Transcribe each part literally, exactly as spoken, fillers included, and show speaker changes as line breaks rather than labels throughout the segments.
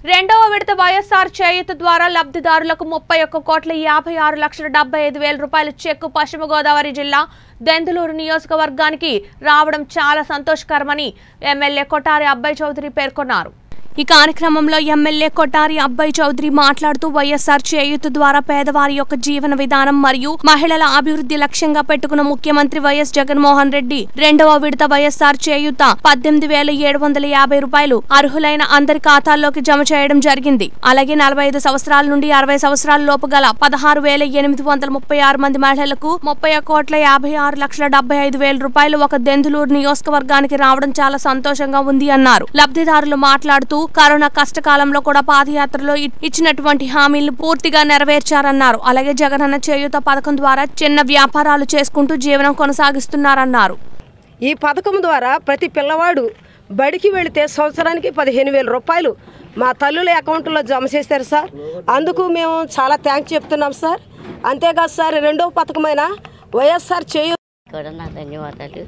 రెండవ విడత వైఎస్ఆర్ చేయూత ద్వారా లబ్ధిదారులకు ముప్పై ఒక్క కోట్ల యాభై ఆరు లక్షల డెబ్బై ఐదు వేల రూపాయల చెక్కు పశ్చిమ గోదావరి జిల్లా దెందులూరు నియోజకవర్గానికి రావడం చాలా సంతోషకరమని ఎమ్మెల్యే కొటారి అబ్బాయి చౌదరి పేర్కొన్నారు। ఈ కార్యక్రమంలో ఎమ్మెల్యే కొటారి అబ్బాయి చౌదరి మాట్లాడుతూ వైఎస్ఆర్ చేయూత ద్వారా పేదవారి యొక్క జీవన విధానం మరియు మహిళల అభివృద్ధి లక్ష్యంగా పెట్టుకున్న ముఖ్యమంత్రి వైఎస్ జగన్మోహన్ రెడ్డి రెండవ విడత వైఎస్ఆర్ చేయూత పద్దెనిమిది వేల ఏడు వందల యాభై రూపాయలు అర్హులైన అందరి ఖాతాల్లోకి జమ చేయడం జరిగింది। అలాగే నలభై ఐదు సంవత్సరాల నుండి అరవై సంవత్సరాల లోపు గల పదహారు వేల ఎనిమిది వందల ముప్పై ఆరు మంది మహిళలకు ముప్పై కోట్ల యాభై ఆరు లక్షల డెబ్బై ఐదు వేల రూపాయలు ఒక దెందులూరు నియోజకవర్గానికి రావడం చాలా సంతోషంగా ఉంది అన్నారు। లబ్ధిదారులు మాట్లాడుతూ కరోనా కష్టకాలంలో కూడా పాదయాత్రలో ఇచ్చినటువంటి హామీలను పూర్తిగా నెరవేర్చారన్నారు। అలాగే జగనన్న చేయూత పథకం ద్వారా చిన్న వ్యాపారాలు చేసుకుంటూ జీవనం కొనసాగిస్తున్నారన్నారు।
ఈ పథకం ద్వారా ప్రతి పిల్లవాడు బడికి వెళితే సంవత్సరానికి పదిహేను వేల రూపాయలు మా తల్లుల అకౌంట్లో జమ చేశారు సార్। అందుకు మేము చాలా థ్యాంక్స్ చెప్తున్నాం సార్। అంతేకాదు సార్, రెండో పథకమైన వైఎస్ఆర్ చేయూత
కూడా నా ధన్యవాదాలు।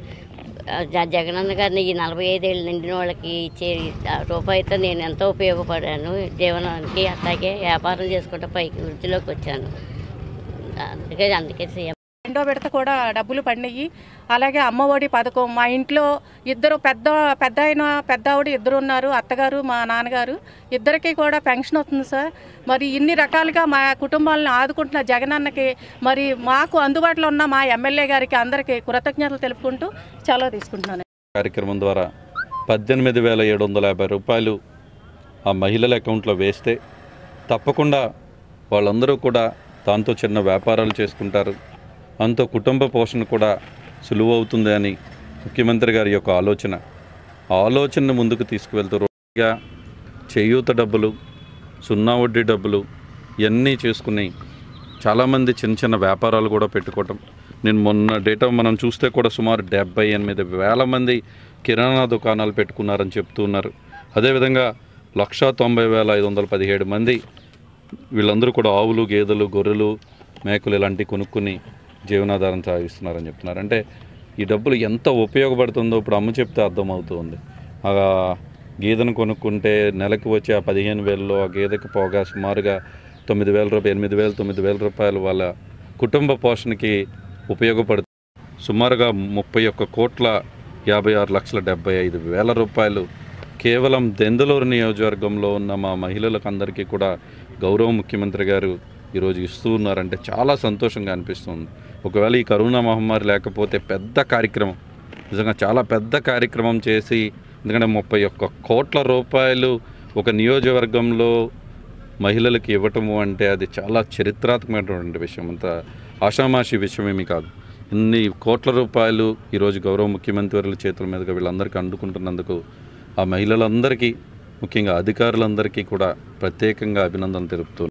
జగనన్న గారిని ఈ నలభై ఐదేళ్ళు నిండిన వాళ్ళకి ఇచ్చే రూపాయితో నేను ఎంతో ఉపయోగపడాను జీవనానికి, అట్లాగే వ్యాపారం చేసుకుంటే పైకి వృద్ధిలోకి వచ్చాను। అందుకే అందుకే
రెండో విడత కూడా డబ్బులు పడినాయి। అలాగే అమ్మఒడి పథకం మా ఇంట్లో ఇద్దరు పెద్ద పెద్ద అయిన పెద్ద ఆవిడ ఇద్దరు ఉన్నారు, అత్తగారు మా నాన్నగారు, ఇద్దరికి కూడా పెన్షన్ వస్తుంది సార్। మరి ఇన్ని రకాలుగా మా కుటుంబాలను ఆదుకుంటున్న జగనన్నకి మరి మాకు అందుబాటులో ఉన్న మా ఎమ్మెల్యే గారికి అందరికీ కృతజ్ఞతలు తెలుపుకుంటూ సెలవు తీసుకుంటున్నాను।
కార్యక్రమం ద్వారా పద్దెనిమిది వేల ఏడు వందల యాభై రూపాయలు ఆ మహిళల అకౌంట్లో వేస్తే తప్పకుండా వాళ్ళందరూ కూడా దాంతో చిన్న వ్యాపారాలు చేసుకుంటారు, అంతో కుటుంబ పోషణ కూడా సులువు అవుతుంది అని ముఖ్యమంత్రి గారి యొక్క ఆలోచన ఆ ఆలోచనను ముందుకు తీసుకువెళ్తూ రోజుగా చేయూత డబ్బులు, సున్నా వడ్డీ డబ్బులు ఇవన్నీ చేసుకుని చాలామంది చిన్న చిన్న వ్యాపారాలు కూడా పెట్టుకోవటం। నేను మొన్న డేటా మనం చూస్తే కూడా సుమారు డెబ్బై ఎనిమిది వేల మంది కిరాణా దుకాణాలు పెట్టుకున్నారని చెప్తున్నారు। అదేవిధంగా లక్షా తొంభై వేల ఐదు వందల పదిహేడు మంది వీళ్ళందరూ కూడా ఆవులు, గేదెలు, గొర్రెలు, మేకలు ఇలాంటివి కొనుక్కుని జీవనాధారం సాగిస్తున్నారని చెప్తున్నారు। అంటే ఈ డబ్బులు ఎంత ఉపయోగపడుతుందో ఇప్పుడు అమ్మ చెప్తే అర్థమవుతుంది। ఆ గేదెను కొనుక్కుంటే నెలకు వచ్చే ఆ పదిహేను వేలలో ఆ గేదెకి పోగా సుమారుగా తొమ్మిది వేల రూపాయలు ఎనిమిది వేలు తొమ్మిది వేల రూపాయలు వాళ్ళ కుటుంబ పోషణకి ఉపయోగపడుతుంది। సుమారుగా ముప్పై ఒక్క కోట్ల యాభై ఆరు లక్షల డెబ్బై ఐదు వేల రూపాయలు కేవలం దెందులూరు నియోజకవర్గంలో ఉన్న మా మహిళలకు అందరికీ కూడా గౌరవ ముఖ్యమంత్రి గారు ఈరోజు ఇస్తూ ఉన్నారంటే చాలా సంతోషంగా అనిపిస్తుంది। ఒకవేళ ఈ కరోనా మహమ్మారి లేకపోతే పెద్ద కార్యక్రమం, నిజంగా చాలా పెద్ద కార్యక్రమం చేసి, ఎందుకంటే ముప్పై ఒక్క కోట్ల రూపాయలు ఒక నియోజకవర్గంలో మహిళలకు ఇవ్వటము అంటే అది చాలా చరిత్రాత్మకమైనటువంటి విషయం, అంత ఆషామాషి విషయం ఏమీ కాదు। ఇన్ని కోట్ల రూపాయలు ఈరోజు గౌరవ ముఖ్యమంత్రి వర్యుల చేతుల మీదుగా వీళ్ళందరికీ అందుకుంటున్నందుకు ఆ మహిళలందరికీ, ముఖ్యంగా అధికారులందరికీ కూడా ప్రత్యేకంగా అభినందనలు తెలుపుతున్నాను।